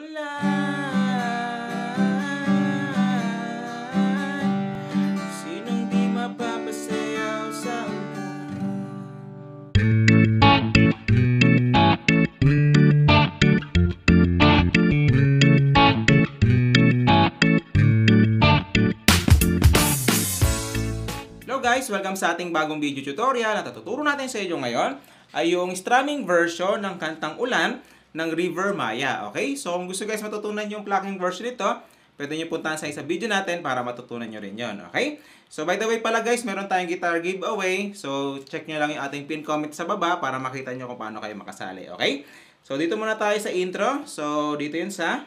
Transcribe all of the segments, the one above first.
ulan. Sinong di mapapasayaw sa Hello guys! Welcome sa ating bagong video tutorial. At tuturo natin sa inyo ngayon ay yung strumming version ng kantang Ulan ng River Maya. Okay? So kung gusto guys matutunan yung plucking version nito, pwede nyo puntahan sa isa video natin para matutunan nyo rin yon. Okay? So by the way pala guys, meron tayong guitar giveaway. So check nyo lang yung ating pin comment sa baba para makita nyo kung paano kayo makasali. Okay? So dito muna tayo sa intro. So dito yun sa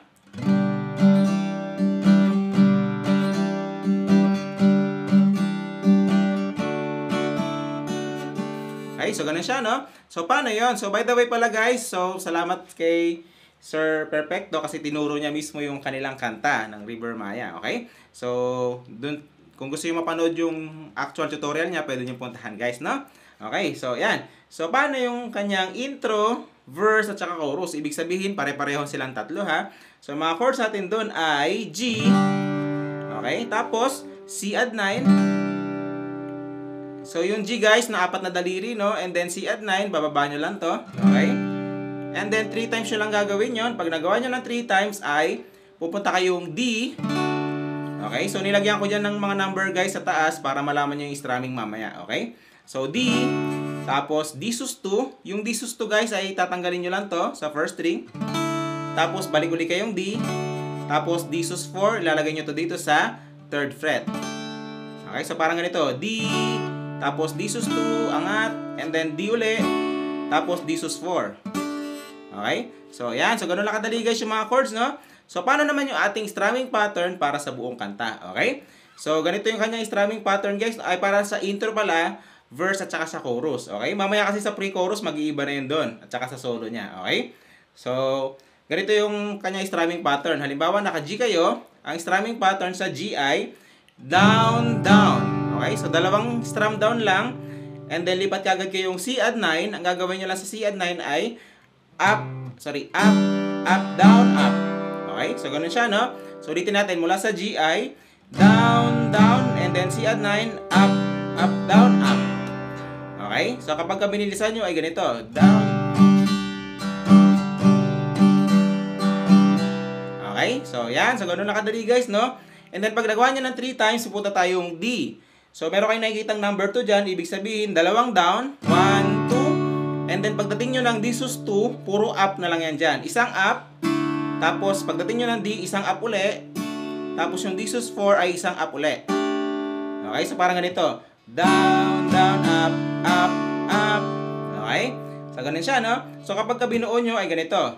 okay, so ganun siya, no? So, paano yon? So, by the way pala guys, so, salamat kay Sir Perfecto kasi tinuro niya mismo yung kanilang kanta ng River Maya, okay? So, dun, kung gusto nyo mapanood yung actual tutorial niya, pwede nyo puntahan guys, no? Okay, so, yan. So, paano yung kanyang intro, verse, at saka chorus? Ibig sabihin, pare-pareho silang tatlo, ha? So, mga chords natin dun ay G, okay? Tapos, C add 9, so, yung G guys, na apat na daliri, no? And then C add 9, bababa nyo lang to. Okay? And then 3 times nyo lang gagawin yon. Pag nagawa nyo lang 3 times ay pupunta kayong D. Okay? So, nilagyan ko dyan ng mga number guys sa taas para malaman nyo yung strumming mamaya. Okay? So, D. Tapos, D sus2. Yung D sus2 guys ay tatanggalin nyo lang to sa first string. Tapos, balik ulit kayong D. Tapos, D sus4. Ilalagay nyo to dito sa 3rd fret. Okay? So, parang ganito. D. Tapos D sus 2, angat, and then D uli, tapos D sus 4. Okay? So, yan. So, ganun lang kadali guys yung mga chords, no? So, paano naman yung ating strumming pattern para sa buong kanta? Okay? So, ganito yung kanyang strumming pattern guys, ay para sa intro pala, verse at saka sa chorus. Okay? Mamaya kasi sa pre-chorus, mag-iiba na yun doon, at saka sa solo niya. Okay? So, ganito yung kanyang strumming pattern. Halimbawa, naka-G kayo, ang strumming pattern sa G ay down, down. Okay, so dalawang strum down lang. And then lipat kagad kayong C add 9. Ang gagawin nyo lang sa C add 9 ay up, down, up. Okay, so ganun siya, no? So ulitin natin mula sa G ay down, down, and then C add 9, up, down, up. Okay, so kapag binilisan nyo ay ganito, down. Okay, so yan, so ganun nakadali guys, no? And then pag nagawa nyo ng 3 times, pupunta tayong D. So, meron kayong nakikitang number 2 dyan. Ibig sabihin, dalawang down. 1, 2. And then, pagdating nyo ng D sus 2, puro up na lang yan dyan. Isang up. Tapos, pagdating nyo ng D, isang up uli. Tapos, yung D sus 4 ay isang up uli. Okay? So, parang ganito. Down, down, up, up, up. Okay? So, ganun siya, no? So, kapag binuo nyo ay ganito.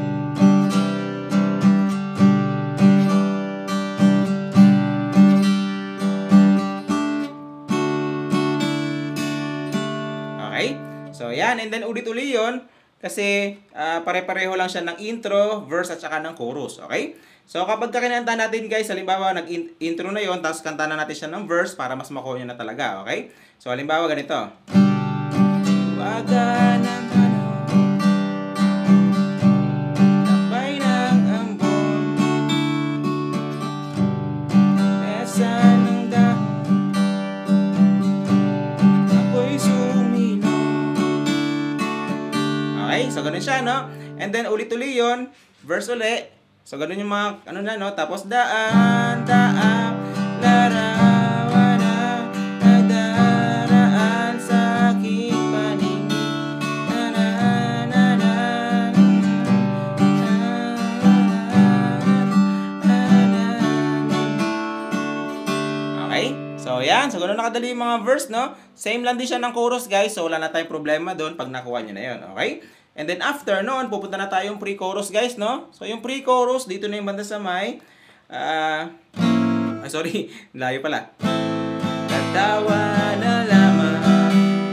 So, yan. And then, ulit-uli yun. Kasi, pare-pareho lang siya ng intro, verse, at saka ng chorus. Okay? So, kapag kinanta natin, guys, halimbawa, nag-intro na yon, tapos kanta na natin siya ng verse para mas makuha nyo na talaga. Okay? So, halimbawa, ganito. Waga ng lakbay ng ambon, pesa ng dahon, ako'y sumino. Okay, so ganun siya, no? And then, ulit-uli yun. Verse uli. So, ganun yung mga, ano na, no? Tapos, daan, daan, larawan na, nagdaraan sa aking paningin. Na, na, na, na, okay? So, yan. So, ganun nakadali yung mga verse, no? Same lang din siya ng chorus, guys. So, wala na tayong problema doon pag nakuha nyo na yun. Okay? And then after noon, pupunta na tayong pre-chorus guys, no? So yung pre-chorus, dito na yung banda sa may, sorry, layo pala. Katawa na lamang,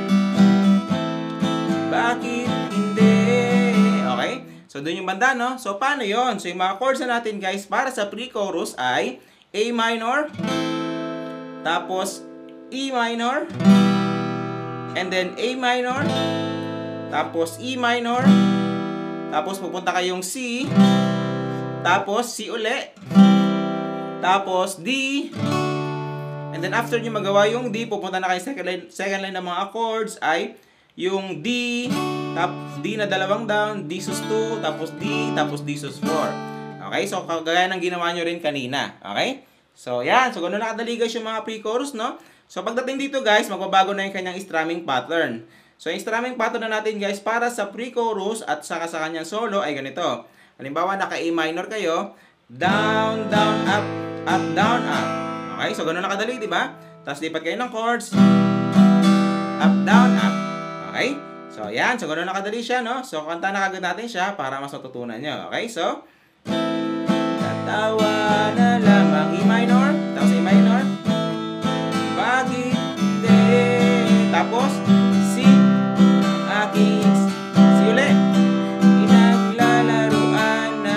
bakit hindi? Okay? So doon yung banda, no? So paano yon? So yung mga chords na natin guys, para sa pre-chorus ay A minor, tapos E minor, and then A minor, tapos E minor, tapos pupunta kayong C, tapos C uli, tapos D, and then after nyo magawa yung D, pupunta na kayo second line ng mga chords ay yung D, D na dalawang down, D sus 2, tapos D sus 4. Okay, so kagaya ng ginawa nyo rin kanina. Okay? So, yan. So, ganoon nakadali guys yung mga pre-chorus, no? So, pagdating dito guys, magbabago na yung kanyang strumming pattern. So, yung strumming pattern na natin guys, para sa pre-chorus at saka sa kanyang solo ay ganito. Halimbawa, naka-A minor kayo, down, down, up, up, down, up. Okay? So, ganoon nakadali, di ba? Tapos, lipat kayo ng chords, up, down, up. Okay? So, yan. So, ganoon nakadali siya, no? So, kanta na kagad natin siya para mas matutunan nyo. Okay? So, tatawa na lamang E minor, tapos A minor, bakit hindi? Tapos, C, aking, C uli, inaglalaruan na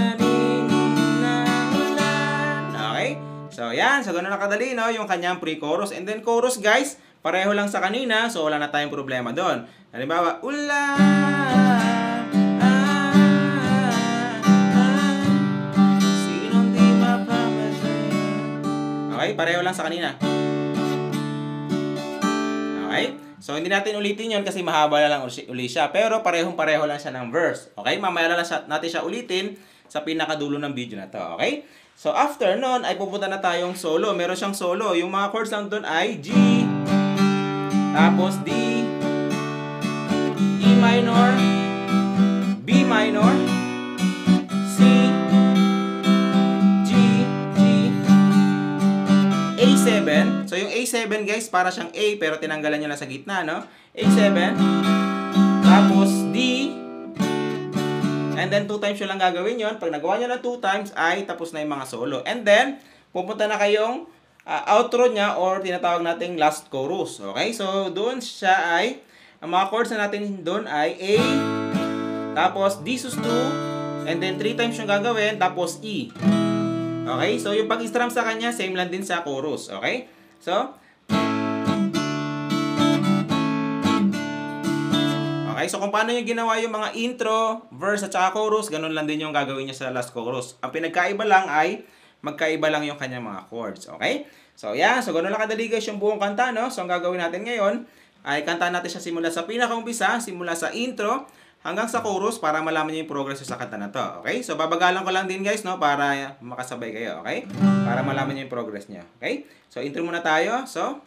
naninaulan. Okay? So, yan. So, ganoon nakadali, no? Yung kanyang pre-chorus. And then, chorus, guys, pareho lang sa kanina, so wala na tayong problema doon. Halimbawa, ulan, sinong di mapapasaya. Okay, pareho lang sa kanina. Okay? So, hindi natin ulitin yon kasi mahaba na lang uli siya. Pero parehong-pareho lang siya ng verse. Okay? Mamaya lang natin siya ulitin sa pinakadulo ng video na to. Okay? So, after nun, ay pupunta na tayong solo. Meron siyang solo. Yung mga chords lang doon ay G, tapos D, E minor, B minor, C, G, A7. So, yung A7 guys, para siyang A pero tinanggalan niya na sa gitna, no? A7, tapos D, and then 2 times yun lang gagawin yon. Pag nagawa niya na 2 times, ay tapos na yung mga solo. And then, pupunta na kayong outro niya or tinatawag nating last chorus. Okay? So, doon siya ay, ang mga chords na natin doon ay A, tapos D sus 2, and then 3 times yung gagawin, tapos E. Okay? So, yung pag-strum sa kanya, same lang din sa chorus. Okay? So, okay, so kung paano yung ginawa yung mga intro, verse at saka chorus, ganun lang din yung gagawin niya sa last chorus. Ang pinagkaiba lang ay magkaiba lang yung kanyang mga chords. Okay? So, yan. So, ganun lang kadali guys yung buong kanta, no? So, ang gagawin natin ngayon ay kanta natin siya simula sa pinakaumpisa, simula sa intro, hanggang sa chorus para malaman niyo yung progress sa kanta na to. Okay? So, babagalan ko lang din guys, no? Para makasabay kayo. Okay? Para malaman niyo yung progress niyo. Okay? So, intro muna tayo. So,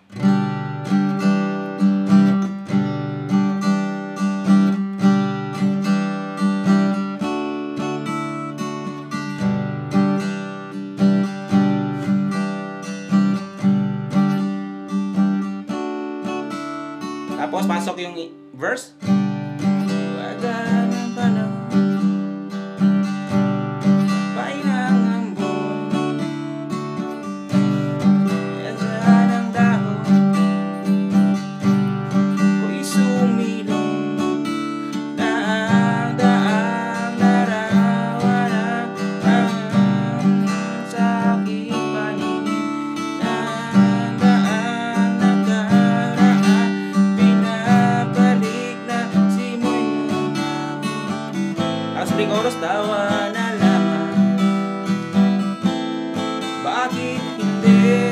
tapos, pasok yung verse. Wala ng panahon, painang ambon, yasa ng dahon, ko'y sumilong, daang larawan ang sa aking paningin, daang nakaraan, binabalik na simoy ng hangin. Tapos pre-chorus, tawa na lamang, bakit hindi?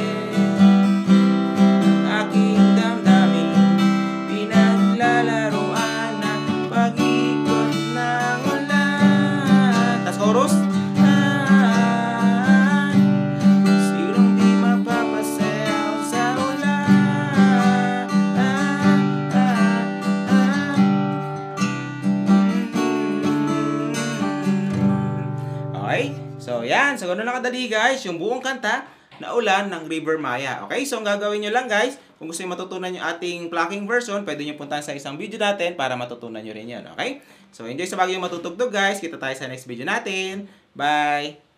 Ang aking damdamin, pinaglalaruan na pag-ikot ng ulan. Tapos chorus, sinong di mapapasayaw sa ulan. Okay? So, yan. So, ganun lang kadali guys, yung buong kanta na Ulan ng River Maya. Okay? So, ang gagawin nyo lang guys, kung gusto nyo matutunan yung ating plucking version, pwede nyo puntahan sa isang video natin para matutunan nyo rin yun. Okay? So, enjoy sa bagay yung matutugtog guys. Kita tayo sa next video natin. Bye!